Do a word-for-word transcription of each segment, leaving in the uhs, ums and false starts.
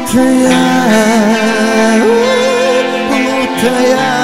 будто я, будто я.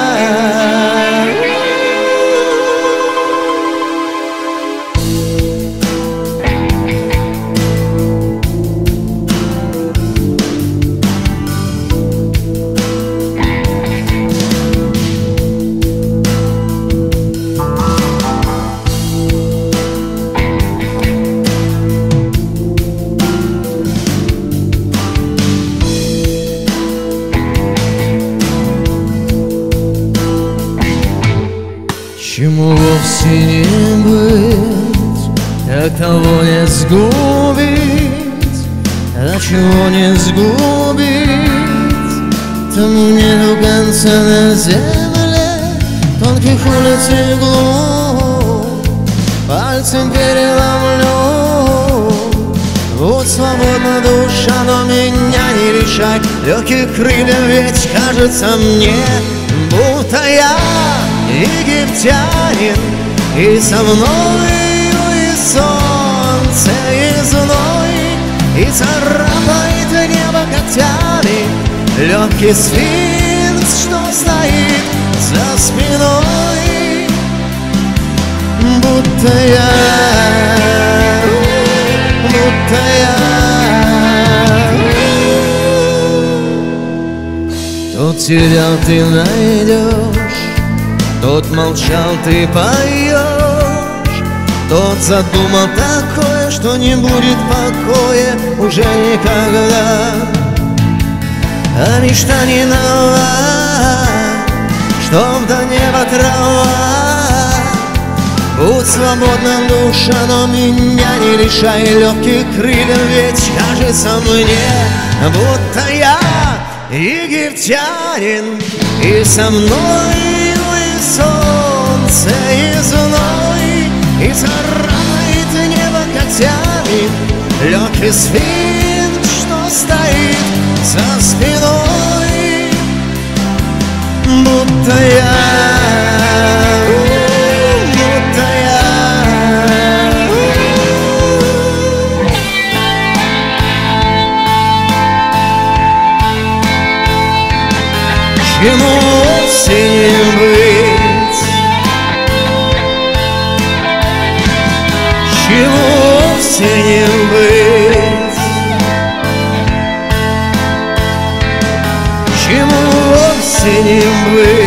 Чему вовсе не быть, как того не сгубить, а чего не сгубить, тому нету конца на земле, тонких улиц и глубь, пальцем переломлю. Будь свободна душа, но меня не лишай легких крыльев, ведь кажется мне, будто я египтянин, и со мною и солнце, и зной, и царапает небо когтями легкий сфинкс, что стоит за спиной. Будто я, будто я. Тут сидел ты найдешь, тот молчал, ты поешь, тот задумал такое, что не будет покоя уже никогда. А мечта не нова, чтоб до неба трава. Будь свободна душа, но меня не лишай легких крыльев, ведь кажется мне, будто я египтянин, и со мной солнце, и зной, и царапает небо когтями легкий сфинкс, что стоит за спиной. Будто я, будто я. Чему осенью быть, чему осенью быть, чему осенью быть.